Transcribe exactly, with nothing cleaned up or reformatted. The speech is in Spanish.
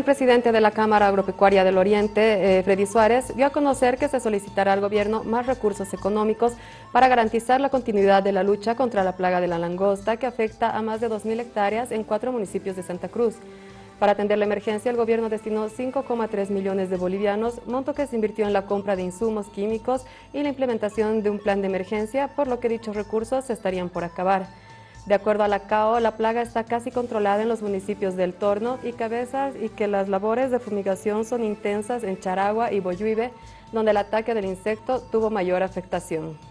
El presidente de la Cámara Agropecuaria del Oriente, eh, Freddy Suárez, dio a conocer que se solicitará al gobierno más recursos económicos para garantizar la continuidad de la lucha contra la plaga de la langosta que afecta a más de dos mil hectáreas en cuatro municipios de Santa Cruz. Para atender la emergencia, el gobierno destinó cinco coma tres millones de bolivianos, monto que se invirtió en la compra de insumos químicos y la implementación de un plan de emergencia, por lo que dichos recursos se estarían por acabar. De acuerdo a la C A O, la plaga está casi controlada en los municipios del Torno y Cabezas y que las labores de fumigación son intensas en Charagua y Boyuibe, donde el ataque del insecto tuvo mayor afectación.